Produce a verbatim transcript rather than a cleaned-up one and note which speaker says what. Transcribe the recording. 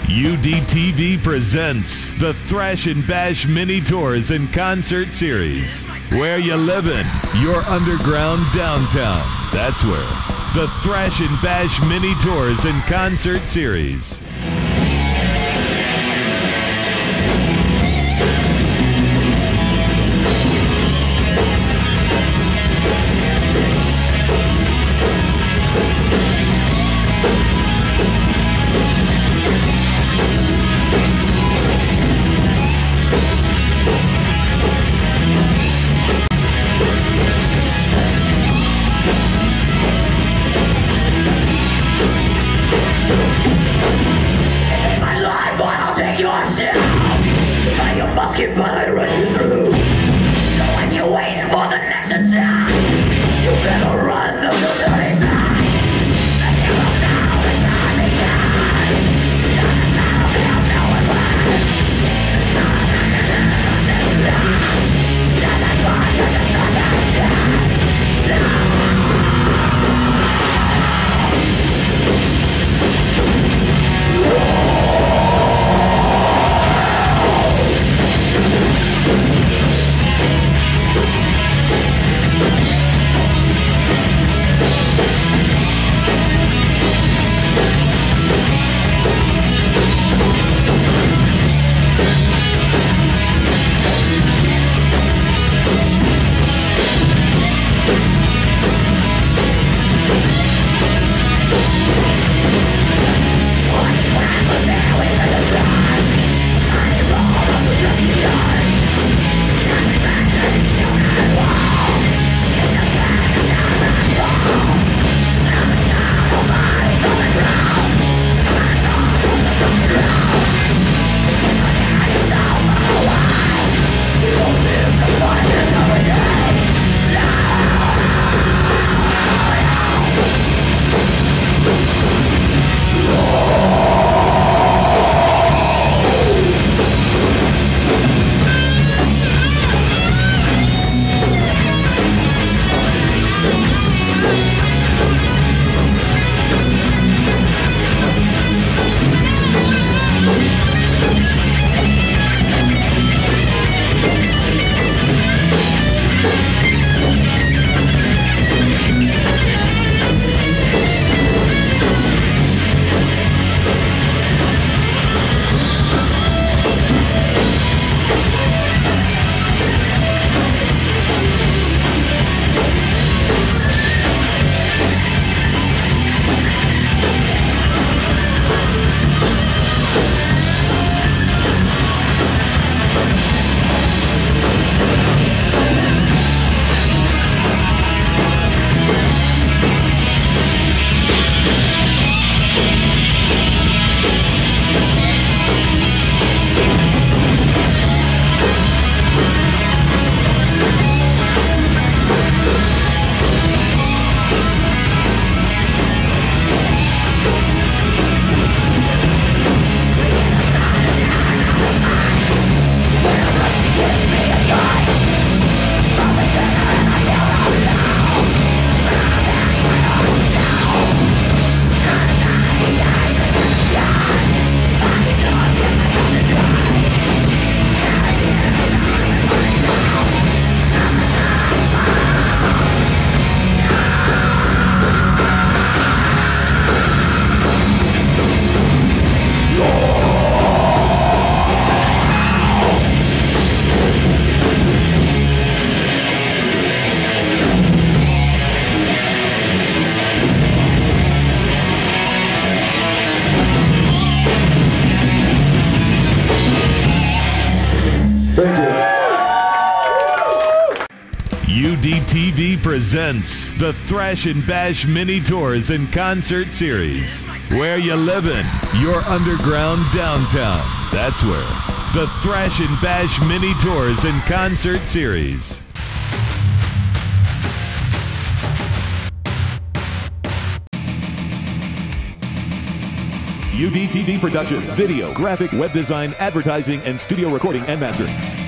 Speaker 1: U D T V presents the Thrash and Bash Mini Tours and Concert Series. Where you livin'? Your underground downtown. That's where. The Thrash and Bash Mini Tours and Concert Series.
Speaker 2: But I run you through. So when you're waiting for the next attack, you better run, there's no turning back. The hero now is not begun. Doesn't matter if no one wins. It's not a matter of this love. Doesn't want you to start
Speaker 1: U D T V presents the Thrash and Bash Mini Tours and Concert Series. Where you livin'? Your underground downtown. That's where. The Thrash and Bash Mini Tours and Concert Series.
Speaker 3: U D T V Productions, video, graphic, web design, advertising, and studio recording and mastering.